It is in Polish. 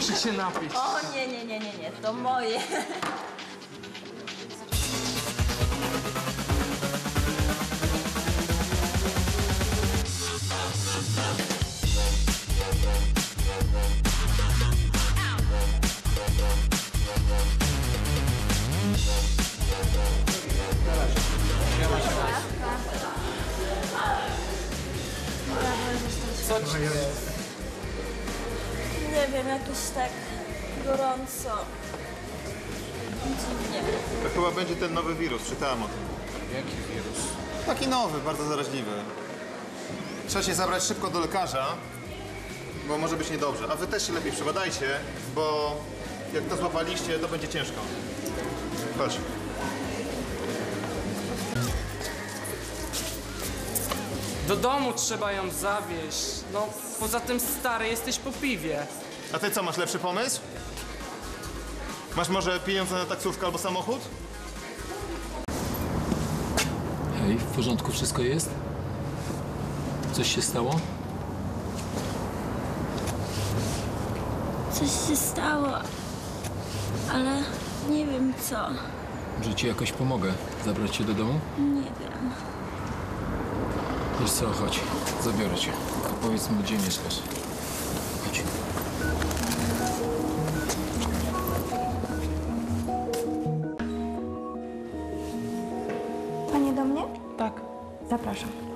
Muszę się napić. O nie, to moje. Co ci jest? Nie wiem, jakoś tak gorąco. Dziwnie. To chyba będzie ten nowy wirus, czytałem o tym. Jaki wirus? Taki nowy, bardzo zaraźliwy. Trzeba się zabrać szybko do lekarza, bo może być niedobrze. A wy też się lepiej przebadajcie, bo jak to złapaliście, to będzie ciężko. Chodź. Do domu trzeba ją zawieźć. No, poza tym stary, jesteś po piwie. A ty co, masz lepszy pomysł? Masz może pieniądze na taksówkę albo samochód? Hej, w porządku wszystko jest? Coś się stało? Coś się stało, ale nie wiem co. Że ci jakoś pomogę. Zabrać cię do domu? Nie wiem. Wiesz co, chodź. Zabiorę cię. Tylko powiedz mi, gdzie mieszkasz. Chodź. Panie do mnie? Tak. Zapraszam.